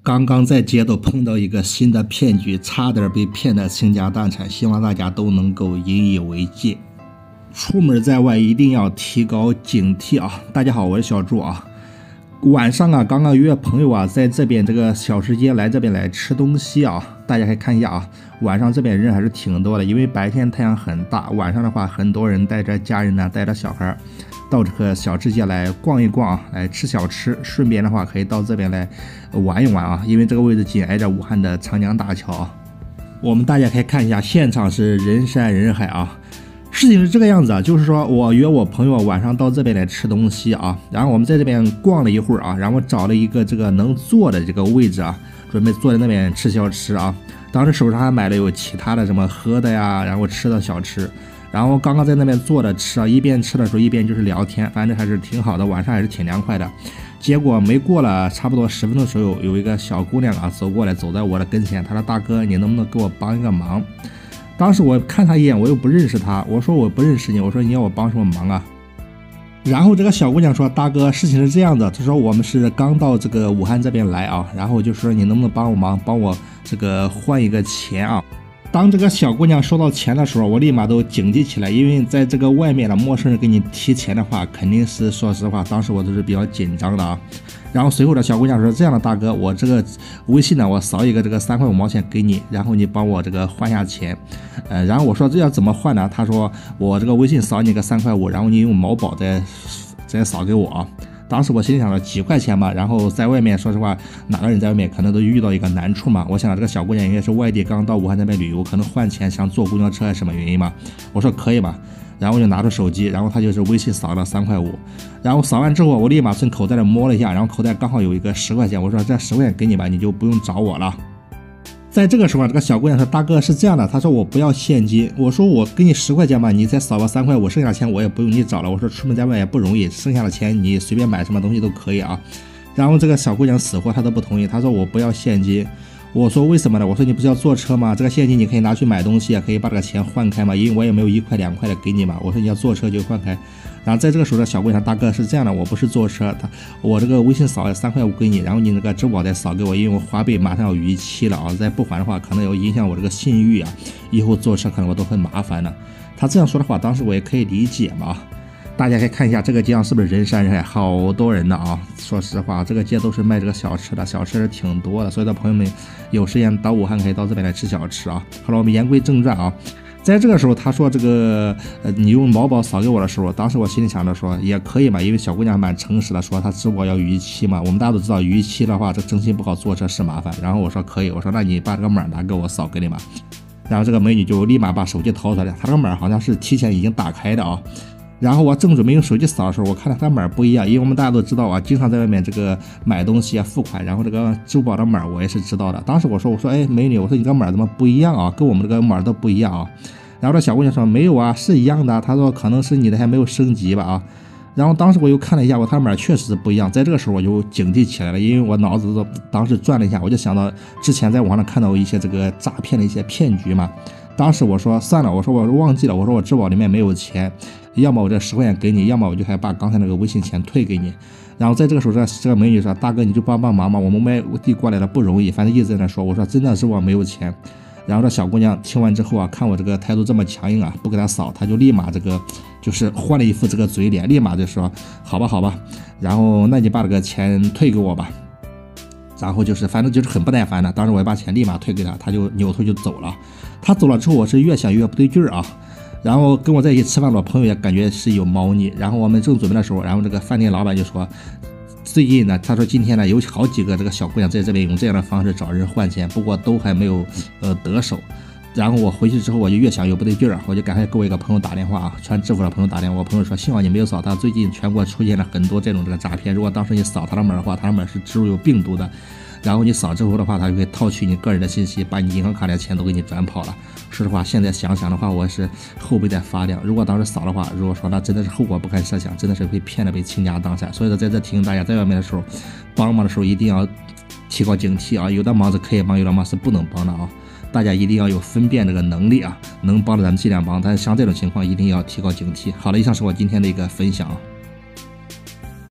刚刚在街头碰到一个新的骗局，差点被骗得倾家荡产，希望大家都能够引以为戒。出门在外一定要提高警惕啊！大家好，我是小朱啊。晚上啊，刚刚约朋友啊，在这边这个小吃街来这边来吃东西啊。大家可以看一下啊，晚上这边人还是挺多的，因为白天太阳很大，晚上的话，很多人带着家人呢，带着小孩到这个小吃街来逛一逛啊，来吃小吃，顺便的话可以到这边来玩一玩啊，因为这个位置紧挨着武汉的长江大桥。我们大家可以看一下，现场是人山人海啊。事情是这个样子啊，就是说我约我朋友晚上到这边来吃东西啊，然后我们在这边逛了一会儿啊，然后找了一个这个能坐的这个位置啊，准备坐在那边吃小吃啊。当时手上还买了有其他的什么喝的呀，然后吃的小吃。然后刚刚在那边坐着吃啊，一边吃的时候一边就是聊天，反正还是挺好的，晚上还是挺凉快的。结果没过了差不多10分钟的时候，有一个小姑娘啊走过来，走在我的跟前，她说：“大哥，你能不能给我帮一个忙？”当时我看她一眼，我又不认识她，我说我不认识你，我说你要我帮什么忙啊？然后这个小姑娘说：“大哥，事情是这样的，她说我们是刚到这个武汉这边来啊，然后就说你能不能帮我忙，帮我这个换一个钱啊？”当这个小姑娘说到钱的时候，我立马都警惕起来，因为在这个外面的陌生人给你提钱的话，肯定是说实话，当时我都是比较紧张的啊。然后随后的小姑娘说：“这样的大哥，我这个微信呢，我扫一个这个3块5毛钱给你，然后你帮我这个换下钱。”然后我说这要怎么换呢？她说我这个微信扫你个3块5，然后你用某宝再扫给我啊。当时我心里想着几块钱嘛，然后在外面说实话，哪个人在外面可能都遇到一个难处嘛。我想这个小姑娘应该是外地刚到武汉那边旅游，可能换钱想坐公交车还是什么原因嘛。我说可以吧，然后我就拿出手机，然后她就是微信扫了3块5，然后扫完之后我立马从口袋里摸了一下，然后口袋刚好有一个10块钱，我说这10块钱给你吧，你就不用找我了。在这个时候，这个小姑娘说：“大哥是这样的，她说我不要现金。”我说：“我给你10块钱吧，你再扫个3块5，剩下的钱我也不用你找了。”我说：“出门在外也不容易，剩下的钱你随便买什么东西都可以啊。”然后这个小姑娘死活她都不同意，她说：“我不要现金。”我说：“为什么呢？”我说：“你不是要坐车吗？这个现金你可以拿去买东西，可以把这个钱换开嘛，因为我也没有1块2块的给你嘛。”我说：“你要坐车就换开。”然后在这个时候，这小姑娘说：“大哥是这样的，我不是坐车，我这个微信扫3块5给你，然后你那个支付宝再扫给我，因为我花呗马上要逾期了啊，再不还的话，可能要影响我这个信誉啊，以后坐车可能我都很麻烦的。”她这样说的话，当时我也可以理解嘛。大家可以看一下这个街上是不是人山人海，好多人的啊！说实话，这个街都是卖这个小吃的，小吃是挺多的，所以的朋友们有时间到武汉可以到这边来吃小吃啊。好了，我们言归正传啊。在这个时候，他说这个你用某宝扫给我的时候，当时我心里想着说也可以嘛，因为小姑娘蛮诚实的，说她支付宝要逾期嘛。我们大家都知道逾期的话，这征信不好坐车是麻烦。然后我说可以，我说那你把这个码拿给我扫给你吧。然后这个美女就立马把手机掏出来，她这个码好像是提前已经打开的啊。然后我正准备用手机扫的时候，我看到它码不一样，因为我们大家都知道啊，经常在外面这个买东西啊付款，然后这个支付宝的码我也是知道的。当时我说哎美女，我说你这个码怎么不一样啊？跟我们这个码都不一样啊。然后这小姑娘说没有啊，是一样的。她说可能是你的还没有升级吧啊。然后当时我又看了一下，她码确实是不一样。在这个时候我就警惕起来了，因为我脑子都当时转了一下，我就想到之前在网上看到一些这个诈骗的一些骗局嘛。当时我说算了，我说我忘记了，我说我支付宝里面没有钱，要么我这10块钱给你，要么我就还把刚才那个微信钱退给你。然后在这个时候，这个美女说：“大哥，你就帮忙嘛，我们外地过来的不容易，反正一直在那说。”我说：“真的是我没有钱。”然后这小姑娘听完之后啊，看我这个态度这么强硬啊，不给她扫，她就立马这个就是换了一副这个嘴脸，立马就说：“好吧，好吧，然后那你把这个钱退给我吧。”然后就是反正就是很不耐烦的，当时我也把钱立马退给他，他就扭头就走了。他走了之后，我是越想越不对劲儿啊。然后跟我在一起吃饭的朋友也感觉是有猫腻。然后我们正准备的时候，然后这个饭店老板就说，最近呢，他说今天呢有好几个这个小姑娘在这边用这样的方式找人换钱，不过都还没有得手。然后我回去之后，我就越想越不对劲儿，我就赶快给我一个朋友打电话啊，传支付的朋友打电话。我朋友说，幸好你没有扫他，最近全国出现了很多这种诈骗。如果当时你扫他的码的话，他的码是植入有病毒的，然后你扫之后的话，他就会套取你个人的信息，把你银行卡里的钱都给你转跑了。说实话，现在想想的话，我是后背在发凉。如果当时扫的话，如果说那真的是后果不堪设想，真的是会骗得被倾家荡产。所以说，在这提醒大家，在外面的时候帮忙的时候一定要提高警惕啊，有的忙是可以帮，有的忙是不能帮的啊。大家一定要有分辨这个能力啊，能帮的咱们尽量帮，但是像这种情况一定要提高警惕。好了，以上是我今天的一个分享。